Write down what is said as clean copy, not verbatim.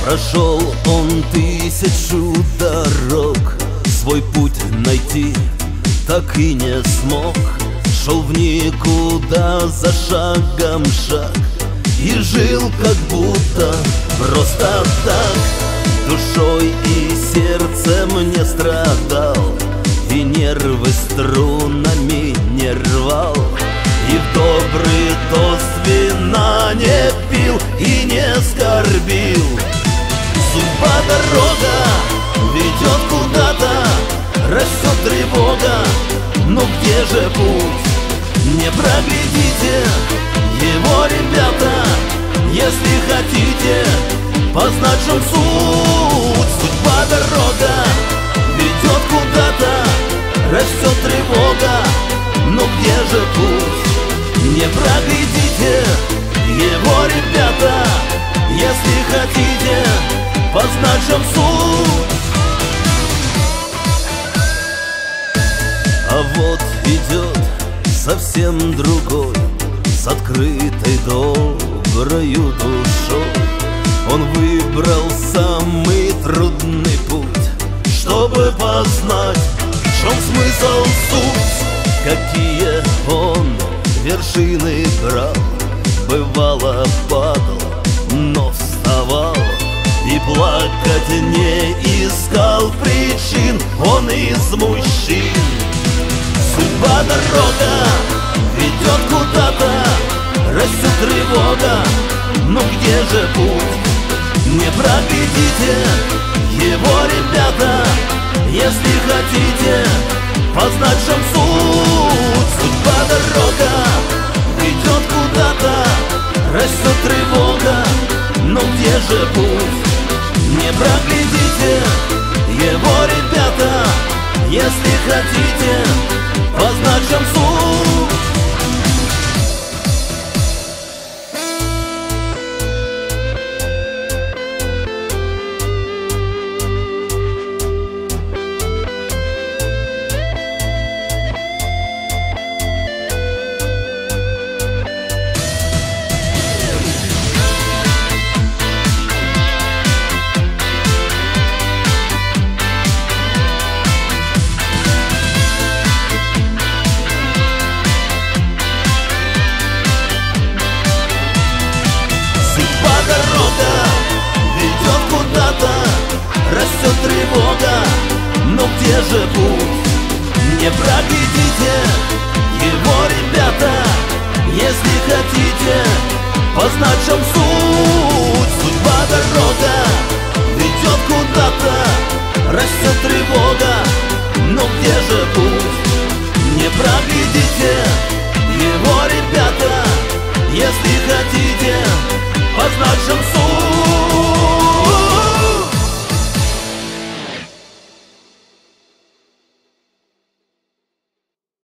Прошел он 1000 дорог, свой путь найти так и не смог. Шел в никуда за шагом шаг и жил как будто просто так. Душой и сердцем не страдал, и нервы струнами не рвал, и в добрый тост вина не пил и не скорбил. Судьба дорога ведет куда-то, растет тревога, но где же путь? Не проглядите его, ребята, если хотите познать, в чем суть. Судьба дорога ведет куда-то, растет тревога, но где же путь? Не проглядите его, ребята, если хотите познать, в чем суть. А вот идет совсем другой, с открытой доброю душой. Он выбрал самый трудный путь, чтобы познать, в чем смысл, суть. Какие он вершины брал, бывало падал, но вставал, и плакать не искал причин он из мужчин. Судьба дорога ведет куда-то, растет тревога, но где же путь? Не проглядите его, ребята, если хотите познать, в чем суть. Судьба дорога ведет куда-то, растет тревога, но где же путь? Не проглядите его, ребята, если хотите познать, в чем суть. Ведет куда-то, растет тревога, но где же путь? Не проглядите его, ребята, если хотите познать, в чем суть. Судьба дорога ведет куда-то, растет тревога, но где же путь? Не проглядите